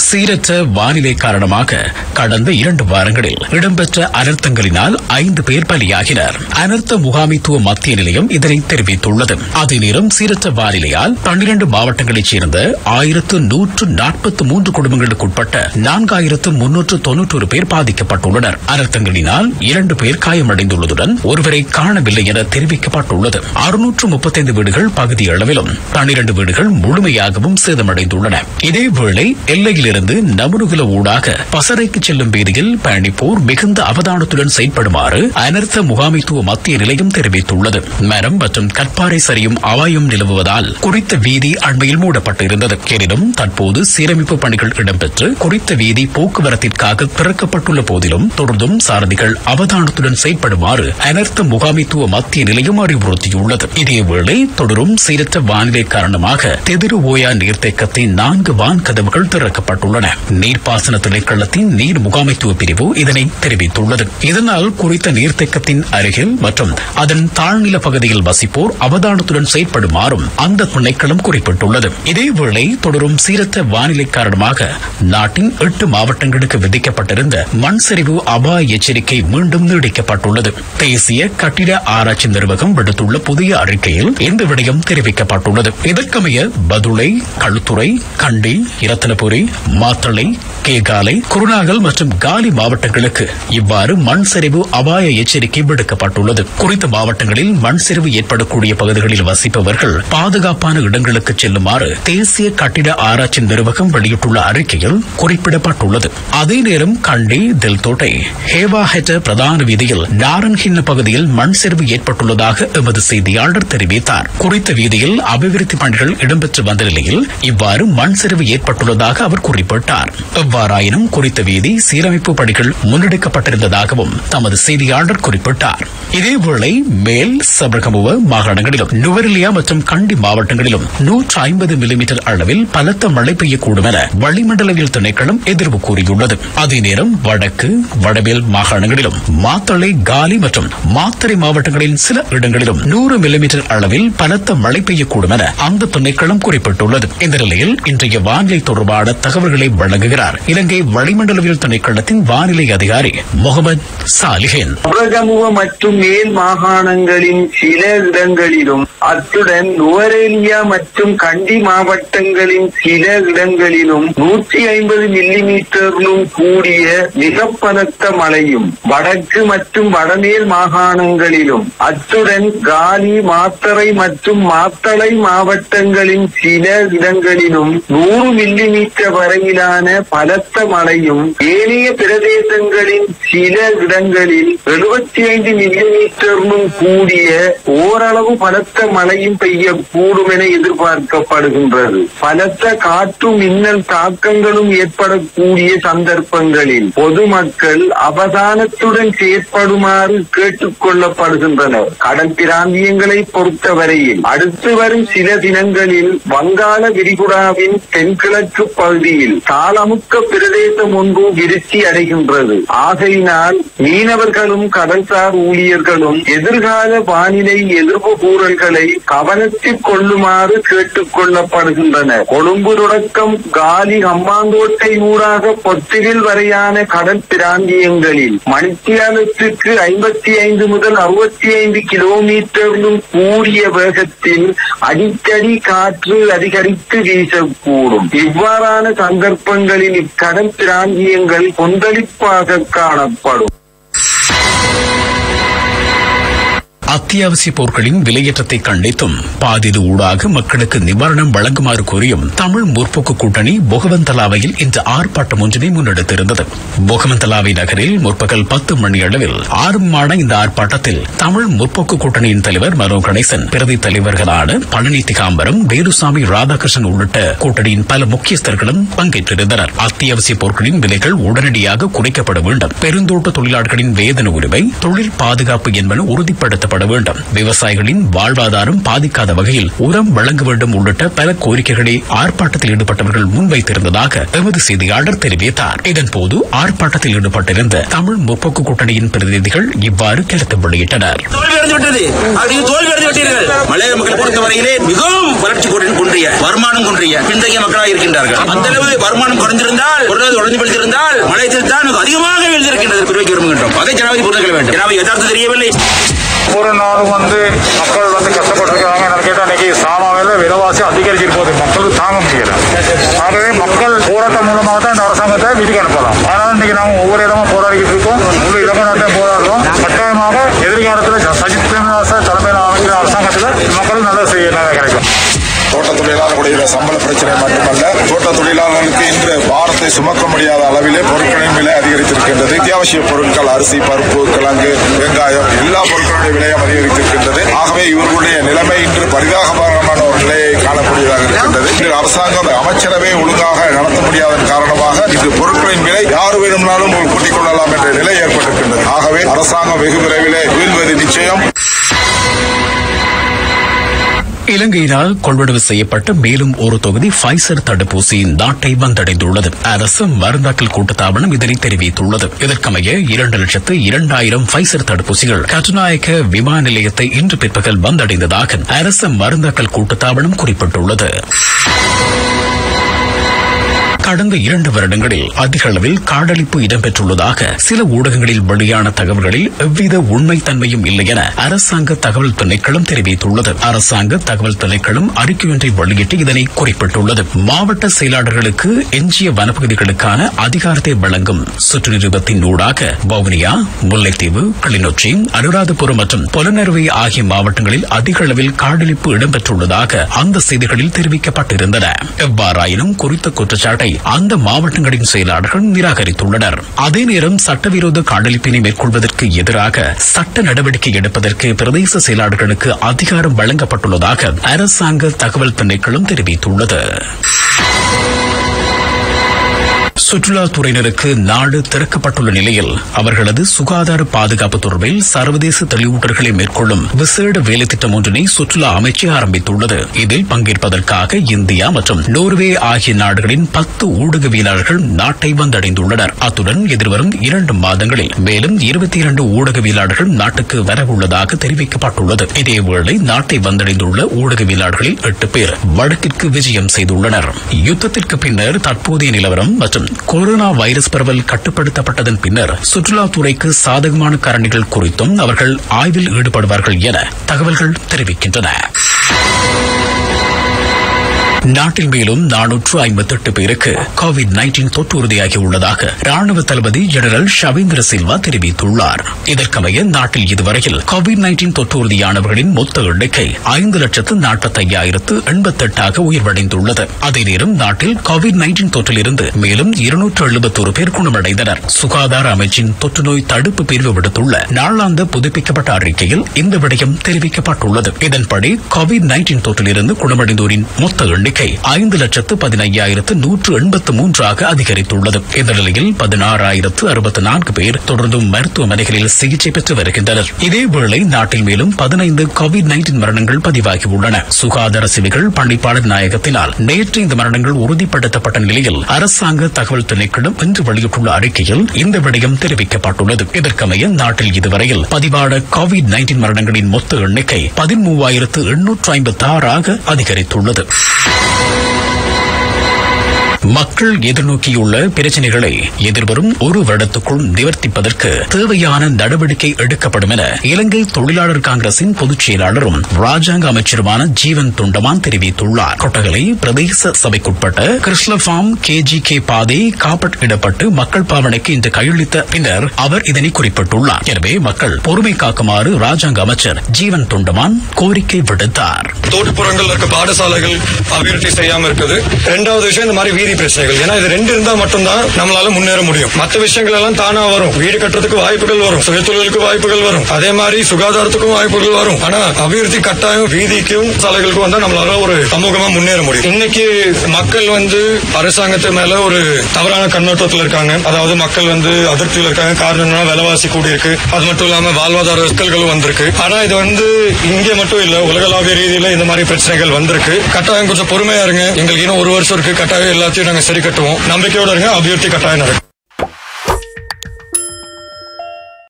சீரற்ற வானிலை காரணமாக கடந்த 2 வாரங்களில் இடம்பெற்ற அனர்த்தங்களினால் 5 பேர் பலியாகினர். அனர்த்த முகாமைத்துவ மத்திய நிலையம் இதனை தெரிவித்துள்ளது. அதே நேரம் சீரற்ற வானிலையால் 12 மாவட்டங்களைச் சேர்ந்த 1143 குடும்பங்களுக்குட்பட்ட 4391 பேர் பாதிக்கப்பட்டுள்ளனர். அனர்த்தங்களினால் 2 பேர் காயமடைந்துள்ளதுடன் ஒருவரை காணவில்லை என தெரிவிக்கப்பட்டுள்ளது. 635 வீடுகள் பகுதி அளவிலும் 12 வீடுகள் முழுமையாகவும் சேதமடைந்துள்ளன. இதேவேளை எல்லையிலிருந்து நமுனுகுல ஊடாக பசறைக்கு செல்லும் வீதியில் பயணிப்போர் மிகுந்த அவதானத்துடன் செயற்படுமாறு அனர்த்த முகாமைத்துவ மத்திய நிலையம் தெரிவித்துள்ளது. மரம் மற்றும் கற்பாறை சரியும் அபாயம் நிலவுவதால் குறித்த வீதி அண்மையில் மூடப்பட்டிருந்தது. எனினும் தற்போது சீரமைப்பு பணிகள் இடம்பெற்று குறித்த வீதி போக்குவரத்திற்காக திறக்கப்பட்டுள்ள போதிலும் தொடர்ந்தும் சாரதிகள் அவதானத்துடன் செயற்படுமாறு அனர்த்த முகாமைத்துவ மத்திய நிலையம் அறிவுறுத்தியுள்ளது. இதேவேளை தொடரும் சீரற்ற வானிலை காரணமாக தெதிரு ஓயா நீர்த்தேக்கத்தின் 4 வான் கதவுகள் திறக்கப்பட்டுள்ளன. நீர்ப்பாசன திணைக்களத்தின் நீர் முகாமைத்துவ பிரிவு இதனை தெரிவித்துள்ளது. இதனால் குறித்த நீர்த்தேக்கத்தின் அருகில் மற்றும் அதன் தாழ்நில பகுதியில் வசிப்போர் அவதானத்துடன் செயற்படுமாறும் அந்த திணைக்களம் குறிப்பிட்டுள்ளது. இதேவேளை தொடரும் சீரற்ற வானிலை காரணமாக நாட்டின் 8 மாவட்டங்களுக்கு விதிக்கப்பட்டிருந்த மண் சரிவு அபாய எச்சரிக்கை மீண்டும் நீடிக்கப்பட்டுள்ளது. தேசிய கட்டிட ஆராய்ச்சி நிறுவனம் விடுத்துள்ள புதிய அறிக்கையில் இந்த விடயம் தெரிவிக்கப்பட்டுள்ளது. இதற்கமைய பதுளை, களுத்துறை, கண்டி, இரத்தனபுரி, மாத்தளை, கேகாலை, குருநாகல் மற்றும் காலி மாவட்டங்களுக்கு இவ்வாறு மண் சரிவு அபாய எச்சரிக்கை விடுக்கப்பட்டுள்ளது. குறித்த மாவட்டங்களில் மண் சரிவு ஏற்படக்கூடிய பகுதிகளில் வசிப்பவர்கள் பாதுகாப்பான இடங்களுக்கு செல்லுமாறு தேசிய கட்டிட ஆராய்ச்சி நிறுவனம் வெளியிட்டுள்ள அறிக்கையில் குறிப்பிடப்பட்டுள்ளது. அதே நேரம் கண்டி, தில்தோட்டை, ஹேவாஹெட்ட பிரதான வீதியில் நாரன்ஹின்ன பகுதியில் மண் சரிவு ஏற்பட்டுள்ளதாக எமது செய்தியாளர் தெரிவித்தார். குறித்த வீதியில் அபிவிருத்தி பணிகள் இடம்பெற்று வந்த நிலையில் இவ்வாறு மண் சரிவு ஏற்பட்டுள்ளதாக அவர் குறிப்பிட்டார். எவ்வாறாயினும் குறித்த வீதி சீரமைப்பு பணிகள் முன்னெடுக்கப்பட்டிருந்ததாகவும் தமது செய்தியாளர் குறிப்பிட்டார். இதேவேளை மேல் சபரகமுவ மாகாணங்களிலும் நுவரெலியா மற்றும் கண்டி மாவட்டங்களிலும் 150 மில்லிமீட்டர் அளவில் பலத்த மழை பெய்யக்கூடும் என வளிமண்டலவியல் திணைக்களம் எதிர்வு கூறியுள்ளது. அதே நேரம் வடக்கு, வடமேல் மாகாணங்களிலும் மாத்தளை, காலி மற்றும் மாத்தறை மாவட்டங்களின் சில இடங்களிலும் 100 மில்லிமீட்டர் அளவில் பலத்த மழை பெய்யக்கூடும் என அந்த திணைக்களம் குறிப்பிட்டுள்ளது. இந்த நிலையில் இன்றைய வானிலை தொடர்பான தகவல்களை வழங்குகிறார் இலங்கை வளிமண்டலவியல் திணைக்களத்தின் வானிலை அதிகாரி முகமது சாலிஹின். மற்றும் மேல் மாகாணங்களின் சில இடங்களிலும் அத்துடன் நுவரெலியா மற்றும் கண்டி மாவட்டங்களின் சில இடங்களிலும் 150 மில்லிமீட்டரிலும் கூடிய மிக பலத்த மழையும் வடக்கு மற்றும் வடமேல் மாகாணங்களிலும் அத்துடன் காலி, மாத்தறை மற்றும் மாத்தளை மாவட்டங்களின் சில இடங்களிலும் 100 மில்லிமீட்டர் வரையிலான பலத்த மழையும் ஏனைய பிரதேசங்களின் சில இடங்களில் 75 மில்லிமீட்டரிலும் கூடிய ஓரளவு பலத்த மழையும் பெய்யக்கூடும் என எதிர்பார்க்கப்படுகின்றது. பலத்த காற்று மின்னல் தாக்கங்களும் ஏற்படக்கூடிய சந்தர்ப்பங்களில் பொதுமக்கள் அவதானத்துடன் செயற்படுமாறு கேட்டுக் கொள்ளப்படுகின்றனர். கடல் பிராந்தியங்களை பொறுத்தவரையில் அடுத்து வரும் சில தினங்களில் வங்காள விரிகுடாவின் தென்கிழக்கு பகுதியில் தாளமுக்க பிரதேசம் ஒன்று விருத்தி அடைகின்றது. ஆகையினால் மீனவர்களும் கடல்சார் ஊழியர்களும் எதிர்கால வானிலை எதிர்ப்பு கூறல்களை கவனத்தில் கொள்ளுமாறு கேட்டுக் கொள்ளப்படுகின்றனர். கொழும்பு தொடக்கம் காலி, ஹம்பாந்தோட்டை ஊடாக பொத்திரில் வரையான கடல் பிராந்தியங்களில் மணித்தியாலத்துக்கு 55 முதல் 65 கிலோமீட்டரிலும் கூடிய வேகத்தில் அடிக்கடி காற்று அதிகரித்து வீசக்கூடும். இவ்வாறான சந்தர்ப்பங்களில் இக்கடல் பிராந்தியங்கள் கொந்தளிப்பாக காணப்படும். அத்தியாவசிய பொருட்களின் விலையேற்றத்தை கண்டித்தும் பாதிது ஊடாக மக்களுக்கு நிவாரணம் வழங்குமாறு கோரியும் தமிழ் முற்போக்கு கூட்டணி பொகவந்தலாவையில் இன்று ஆர்ப்பாட்டம் ஒன்றினை முன்னெடுத்திருந்தது. பொகவந்தலாவை நகரில் முற்பகல் 10 மணி அளவில் ஆரம்பமான இந்த ஆர்ப்பாட்டத்தில் தமிழ் முற்போக்கு கூட்டணியின் தலைவர் மனோ கணேசன், பிரதி தலைவர்களான பழனி திகாம்பரம், வேலுசாமி, ராதாகிருஷ்ணன் உள்ளிட்ட கூட்டணியின் பல முக்கியஸ்தர்களும் பங்கேற்றிருந்தனர். அத்தியாவசிய பொருட்களின் விலைகள் உடனடியாக குறைக்கப்பட வேண்டும், பெருந்தோட்ட தொழிலாளர்களின் வேதன உரிமை, தொழில் பாதுகாப்பு என்பன உறுதிப்படுத்தப்பட வேண்டும், விவசாயிகளின் வாழ்வாதாரம் பாதிக்காத வகையில் உரம் வழங்க வேண்டும் உள்ளிட்ட பல கோரிக்கைகளை ஆர்ப்பாட்டத்தில் ஈடுபட்டவர்கள் முன்வைத்திருந்ததாக எமது செய்தியாளர் தெரிவித்தார். இதன்போது ஆர்ப்பாட்டத்தில் ஈடுபட்டிருந்த தமிழ் முற்போக்கு கூட்டணியின் பிரதிநிதிகள் இவ்வாறு கருத்து வெளியிட்டனர். மலைய மக்களை பொறுத்தவரையிலே மிகவும் வளர்ச்சி கொண்டு குன்றிய வருமானம் குன்றிய பின்தங்கிய மக்களாக இருக்கின்றார்கள். அந்த அளவு வருமானம் குறைந்திருந்தால் உடனே பிடித்திருந்தால் மலையத்தில் தான் அதிகமாக எழுதியிருக்கின்றது குறிவைக்க விரும்புகின்றோம். அதை ஜனாதிபதி புரிந்து கொள்ள வேண்டும். ஜனாதிபதி யதார்த்தம் தெரியவில்லை. ஒரு நாளும் மக்கள் கஷ்டப்பட்டிருக்காங்க. கேட்டால் இன்னைக்கு சாமாவில விலைவாசி அதிகரிச்சிட்டு போகுது. மக்களுக்கு தாங்க முடியல. ஆகவே மக்கள் போராட்டம் மூலமாக தான் இந்த அரசாங்கத்தை வீட்டுக்கு அனுப்பலாம். ஆனால் இன்னைக்கு நாம ஒவ்வொரு இடமா போராடிக்கிட்டு இருக்கோம். முழு இடமாட்டம் போராடுறோம். கட்டாயமாக எதிர்காலத்தில் சஜித் பிரேமதாச தலைமையில் அமைக்கிற அரசாங்கத்தில் மக்களுக்கு நல்ல செய்ய கிடைக்கும். தோட்ட தொழிலாளர்களுடைய சம்பள பிரச்சனை மட்டுமல்ல, தோட்ட தொழிலாளர்களுக்கு இன்று பாரத்தை சுமக்க முடியாத அளவிலே பொருட்களின் விலை அதிகரித்திருக்கின்றது. அத்தியாவசிய பொருட்கள் அரிசி, பருப்பு, கிழங்கு, வெங்காயம் எல்லா பொருட்களுடைய விலையும் அதிகரித்திருக்கின்றது. ஆகவே இவர்களுடைய நிலைமை இன்று பரிதாபகரமான ஒரு நிலையை காணக்கூடியதாக இருக்கின்றது. இன்று அரசாங்கம் அமைச்சரவை ஒழுங்காக நடத்த முடியாதன் காரணமாக இன்று பொருட்களின் விலை யார் வேணும்னாலும் கூட்டிக் கொள்ளலாம் என்ற நிலை ஏற்பட்டிருக்கின்றது. ஆகவே அரசாங்கம் வெகு விரைவிலே வீழ்வது நிச்சயம். இலங்கையினால் கொள்வனவு செய்யப்பட்ட மேலும் ஒரு தொகுதி ஃபைசர் தடுப்பூசி நாட்டை வந்தடைந்துள்ளது. அரசு மருந்தாக்கல் கூட்டுத்தாபனம் இதனை தெரிவித்துள்ளது. இதற்கமைய 2,02,000 ஃபைசர் தடுப்பூசிகள் கட்டுநாயக்க விமான நிலையத்தை இன்று பிற்பகல் வந்தடைந்ததாக அரசு மருந்தாக்கல் கூட்டுத்தாபனம் குறிப்பிட்டுள்ளது. கடந்த 2 வருடங்களில் அதிக அளவில் காடழிப்பு இடம்பெற்றுள்ளதாக சில ஊடகங்களில் வெளியான தகவல்களில் எவ்வித உண்மைத்தன்மையும் இல்லை என அரசாங்க தகவல் திணைக்களம் தெரிவித்துள்ளது. அரசாங்க தகவல் திணைக்களம் அறிக்கையொன்றை வெளியிட்டு இதனை குறிப்பிட்டுள்ளது. மாவட்ட செயலாளர்களுக்கு எஞ்சிய வனப்பகுதிகளுக்கான அதிகாரத்தை வழங்கும் சுற்று நிறுவனத்தின் ஊடாக வவுனியா, முல்லைத்தீவு, கிளிநொச்சி, அனுராதபுரம் மற்றும் பொலனறுவை ஆகிய மாவட்டங்களில் அதிக அளவில் காடழிப்பு இடம்பெற்றுள்ளதாக அந்த செய்திகளில் தெரிவிக்கப்பட்டிருந்தன. எவ்வாறாயினும் குறித்த குற்றச்சாட்டை அந்த மாவட்டங்களின் செயலாளர்கள் நிராகரித்துள்ளனர். அதே நேரம் சட்டவிரோத காடழிப்பினை மேற்கொள்வதற்கு எதிராக சட்ட நடவடிக்கை எடுப்பதற்கு பிரதேச செயலாளர்களுக்கு அதிகாரம் வழங்கப்பட்டுள்ளதாக அரசாங்க தகவல் திணைக்களம் தெரிவித்துள்ளது. சுற்றுலாத்துறையினருக்கு நாடு திறக்கப்பட்டுள்ள நிலையில் அவர்களது சுகாதார பாதுகாப்பு தொடர்பில் சர்வதேச தெளிவூட்டல்களை மேற்கொள்ளும் விசேட வேலைத்திட்டம் ஒன்றினை சுற்றுலா அமைச்சு ஆரம்பித்துள்ளது. இதில் பங்கேற்பதற்காக இந்தியா மற்றும் நோர்வே ஆகிய நாடுகளின் 10 ஊடகவியலாளர்கள் நாட்டை வந்தடைந்துள்ளனர். அத்துடன் எதிர்வரும் 2 மாதங்களில் மேலும் 22 ஊடகவியலாளர்கள் நாட்டுக்கு வரவுள்ளதாக தெரிவிக்கப்பட்டுள்ளது. இதேவேளை நாட்டை வந்தடைந்துள்ள ஊடகவியலாளர்களில் 8 பேர் வடக்கிற்கு விஜயம் செய்துள்ளனர். யுத்தத்திற்கு பின்னர் தற்போதைய நிலவரம் மற்றும் கொரோனா வைரஸ் பரவல் கட்டுப்படுத்தப்பட்டதன் பின்னர் சுற்றுலாத்துறைக்கு சாதகமான காரணிகள் குறித்தும் அவர்கள் ஆய்வில் ஈடுபடுவார்கள் என தகவல்கள் தெரிவிக்கின்றன. நாட்டில் மேலும் 458 பேருக்கு கோவிட்-19 தொற்று உறுதியாகியுள்ளதாக ராணுவ தளபதி ஜெனரல் ஷவேந்திர சில்வா தெரிவித்துள்ளார். இதற்கமைய நாட்டில் இதுவரையில் கோவிட்-19 தொற்று உறுதியானவர்களின் மொத்த எண்ணிக்கை 5,45,088 உயர்வடைந்துள்ளது. அதே நேரம் நாட்டில் கோவிட்-19 தொற்றிலிருந்து மேலும் 271 பேர் குணமடைந்தனர். சுகாதார அமைச்சின் தொற்றுநோய் தடுப்பு பிரிவு விடுத்துள்ள நாளாந்த புதுப்பிக்கப்பட்ட அறிக்கையில் இந்த விடயம் தெரிவிக்கப்பட்டுள்ளது. இதன்படி கோவிட்-19 தொற்றிலிருந்து குணமடைந்தோரின் மொத்த எண்ணிக்கை 5,15,183 அதிகரித்துள்ளது. இந்த நிலையில் 16,064 பேர் தொடர்ந்தும் மருத்துவமனைகளில் சிகிச்சை பெற்று வருகின்றனர். இதேவேளை நாட்டில் மேலும் 15 கோவிட்-19 மரணங்கள் பதிவாகியுள்ளன. சுகாதார சேவைகள் பணிப்பாளர் நாயகத்தினால் நேற்று இந்த மரணங்கள் உறுதிப்படுத்தப்பட்ட நிலையில் அரசாங்க தகவல் திணைக்களம் இன்று வெளியிட்டுள்ள அறிக்கையில் இந்த விடயம் தெரிவிக்கப்பட்டுள்ளது. இதற்கமைய நாட்டில் இதுவரையில் பதிவான கோவிட்-19 மரணங்களின் மொத்த எண்ணிக்கை 13,856 அதிகரித்துள்ளது. மக்கள் எதிர்நோக்கியுள்ள பிரச்சினைகளை எதிர்வரும் 1 வருடத்துக்குள் நிவர்த்திப்பதற்கு தேவையான நடவடிக்கை எடுக்கப்படும் என இலங்கை தொழிலாளர் காங்கிரசின் பொதுச் செயலாளரும் ராஜாங்க அமைச்சருமான ஜீவன் தொண்டமான் தெரிவித்துள்ளார். கொட்டகலை பிரதேச சபைக்குட்பட்ட கிருஷ்ணபாம் KGK பாதை காப்பீடப்பட்டு மக்கள் பாவனைக்கு இன்று கையளித்த பின்னர் அவர் இதனை குறிப்பிட்டுள்ளார். எனவே மக்கள் பொறுமை காக்குமாறு ராஜாங்க அமைச்சர் ஜீவன் தொண்டமான் கோரிக்கை விடுத்தார். தோட்டப்புறங்கள் இருக்க பாடசாலைகள் அபிவிருத்தி செய்யாம இருக்குது. 2வது விஷயம் இந்த மாதிரி வீதி பிரச்சனைகள். ஏன்னா இது 2 இருந்தா மட்டும்தான் நம்மளால முன்னேற முடியும். மற்ற விஷயங்கள் எல்லாம் தானா வரும். வீடு கட்டுறதுக்கு வாய்ப்புகள் வரும், சுயதொழிலுக்கு வாய்ப்புகள் வரும், அதே மாதிரி சுகாதாரத்துக்கும் வாய்ப்புகள் வரும். ஆனா அபிவிருத்தி கட்டாயம் வீதிக்கும் சாலைகளுக்கும் வந்தா நம்மளால ஒரு சமூகமா முன்னேற முடியும். இன்னைக்கு மக்கள் அரசாங்கத்து மேல ஒரு தவறான கண்ணோட்டத்தில் இருக்காங்க. அதாவது மக்கள் அதிருப்தியில் இருக்காங்க. காரணம் விலைவாசி கூடி இருக்கு. அது மட்டும் இல்லாம வாழ்வாதார சிக்கல்களும் வந்திருக்கு. ஆனா இது இங்கே மட்டும் இல்ல, உலகளாவிய ரீதியில இந்த மாதிரி பிரச்சனைகள் வந்திருக்கு. கட்டாயம் கொஞ்சம் பொறுமையா இருங்க. எங்களுக்கு இன்னும் 1 வருஷம் இருக்கு. கட்டாயம் எல்லாத்தையும் நாங்க சரி கட்டுவோம். நம்பிக்கையோட இருங்க. அபிவிருத்தி கட்டாயம் நடக்கும்.